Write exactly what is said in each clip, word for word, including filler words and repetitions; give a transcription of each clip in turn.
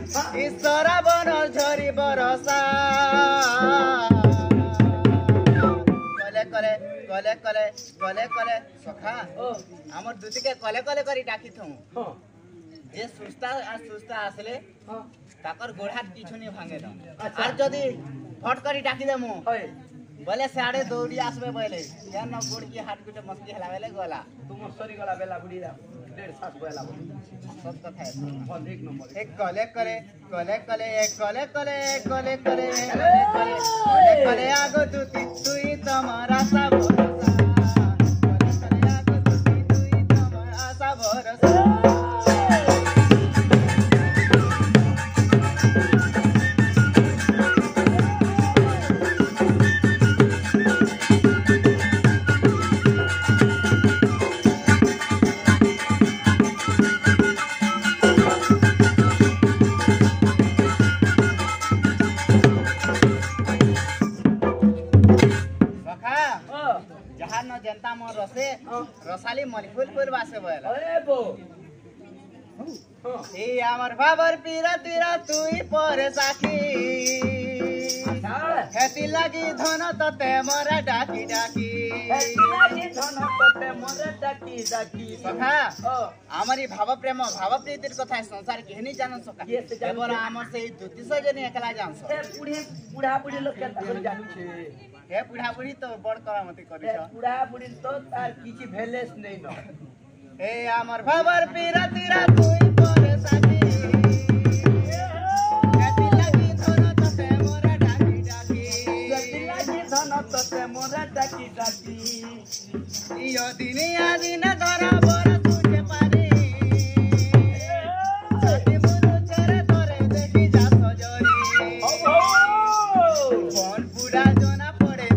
ईश्वरा बन झरी बरसा कले कले कले कले कले कले सखा हमर दुती के कले कले करी डाकी थौ जे सुस्ता आ सुस्ता आसले ताकर गोड़ हाथ किछु नहीं भांगे दम आर जदी फट करी डाकी देमु बोले साड़े दौड़ी आसबे बोले या न गोड़ की हाथ गुटे मस्ती हलावेले गला तुम सरी गला बेला बुढ़ी डेढ़ सास बेला सब कथा है एक नंबर एक कले करे कले कले एक कले कले एक कले करे कले करे कले करे आगो दुती तुई तमारा सा भरोसा कले करे आगो दुती तुई तमारा सा भरोसा जनता मोर रसे रसाली मलिफुल फुल बासे बोला अरे बो ए हमर बाबर पीरा तीरा तुई पर साखी हेती लागी धन तते मोरा डाकी डाकी हेती लागी धन तते मोरा डाकी डाकी सखा हमरी भाव प्रेम भाव प्रीतिर कथा संसार केहनी जानन सका केवल हमर से ज्योतिष जने एकला जानस ए बुढ़ी बुढ़ा बुढ़ी लोग के जानु छे हे बुढ़ा बुढ़ी तो बड़ करामती करी छ बुढ़ा बुढ़ी तो तार किछि भेलेस नहीं न हे हमर बाबर पीरा तीरा तुई पर साथी हेती लागी धन तते मोरा डाकी डाकी हेती लागी धन तते मोरा डाकी डाकी इयो दिनिया दिन धरा बर तुझे पारी साथी मुरु चरे तोरे देखि जा सजरी कोन बुढ़ा जोना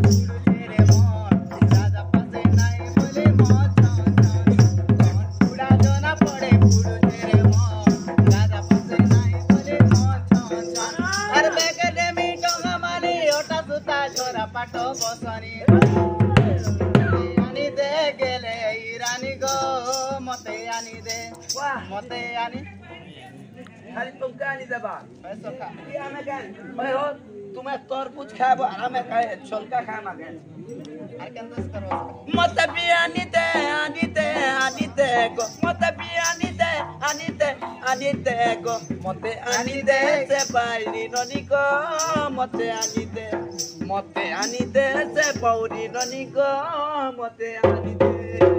पाटो बसनी आनी दे गेले ईरानी गो मते आनी दे मते आनी खाली तुम कानी देबा पैसा खा ई हमें का ओए हो तुम्हें तरबूज खाबो हमें खाए छोलका खा मागे आर केंदस करो मते बियानी दे आनी दे आनी दे गो मते बियानी दे आनी दे आनी दे गो मते आनी दे से बाईनी ननी को मते आनी दे मते आनी दे से पौरी ननी को मते आनी दे